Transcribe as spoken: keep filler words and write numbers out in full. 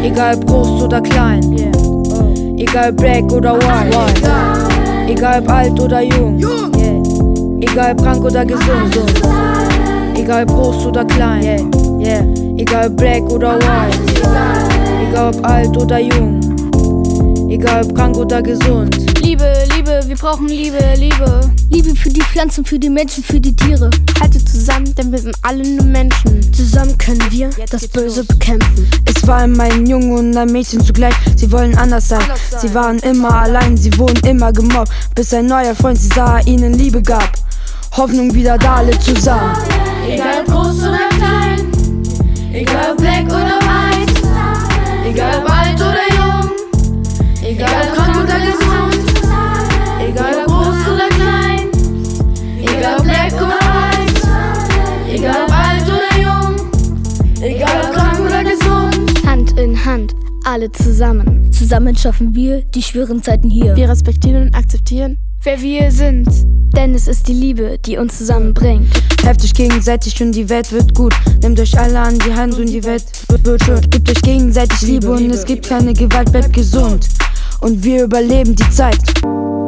Egal ob groß oder klein, Yeah. Oh. egal ob black oder white, Egal. egal ob alt oder jung, Yeah. egal ob krank oder gesund, egal ob groß oder klein, Yeah. Yeah. egal ob black oder white, egal ob alt oder jung, egal ob krank oder gesund. Liebe, Liebe, wir brauchen Liebe, Liebe. Liebe für die Pflanzen, für die Menschen, für die Tiere. Haltet zusammen, denn wir sind alle nur Menschen. Zusammen können wir das Böse bekämpfen. Es war immer ein Junge und ein Mädchen zugleich. Sie wollen anders sein. Sie waren immer allein, sie wurden immer gemobbt. Bis ein neuer Freund sie sah, ihnen Liebe gab. Hoffnung wieder da, alle zusammen. Egal ob groß oder klein, egal ob black oder white, egal ob alt oder jung, egal ob krank oder gesund, egal ob groß oder klein, egal ob black oder white, egal ob alt oder jung, egal ob krank oder gesund. Hand in Hand, alle zusammen. Zusammen schaffen wir die schweren Zeiten hier. Wir respektieren und akzeptieren, wer wir sind. Denn es ist die Liebe, die uns zusammenbringt. Helft euch gegenseitig und die Welt wird gut. Nehmt euch alle an die Hand und die Welt wird schön. Gebt euch gegenseitig Liebe und es gibt keine Gewalt, bleibt gesund. Und wir überleben die Zeit.